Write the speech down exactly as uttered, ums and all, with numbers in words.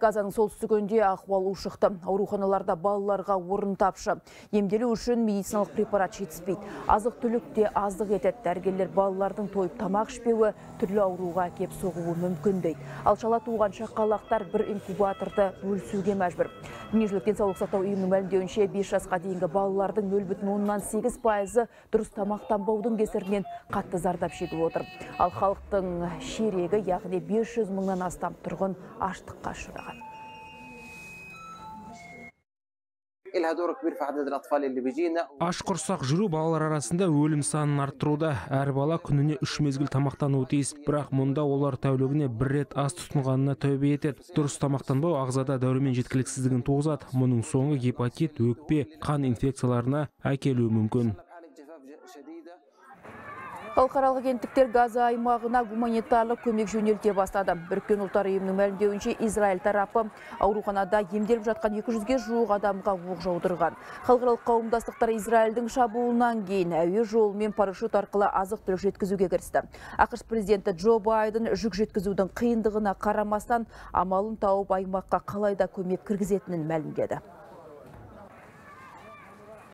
Газаның солтүстігінде ахуал ушықты. Ауруханаларда балаларға орын тапшы. Емделу үшін медициналық препарат жетіспейді. Азық түлікте аздық етеді. Дәрігерлер балалардың тойып тамақ ішпеуі түрлі ауруға әкеп соғуы мүмкін дейді. Ал шала туған шақалақтар бір инкубаторды өлсуге мәжбүр. Дүниежүзілік денсаулық сақтау ұйымының мәлімдеуінше бес жасқа дейінгі балалардың нөл бүтін оннан сегіз пайызы дұрыс тамақтанбаудың кесірінен қатты зардап шегіп отыр. Ал халықтың ширегі, яғни бес жүз мыңнан астам тұрғын аштыққа ұшыраған. Аш құрсақ жүру балалар арасында өлім санын арттыруда. Әр бала күніне үш мезгіл тамақтануы тиіс, бірақ мұнда олар тәулігіне бір рет ас тұтынғанына тәубе етеді. Дұрыс тамақтанбау ағзада дәрумен жеткіліксіздігін туғызады. Мұның соңы гепатит, өкпе, қан инфекцияларына әкелуі мүмкін. Халықаралық агенттіктер Газа аймағына гуманитарлық көмек жөнелте бастады. Біріккен ұлттар ұйымының мәлімдеуінше Израиль тарапы ауруханада емделіп жатқан екі жүзге жуық адамға оқ жаудырған. Халықаралық қауымдастықтар Израильдің шабуылынан кейін әуе жолымен парашют арқылы азық түлік жеткізуге кірісті. ақш президенті Джо Байден жүк жеткізудің қиындығына қарамастан амалын тауып аймаққа қалайда көмек кіргізетінін мәлімдеді.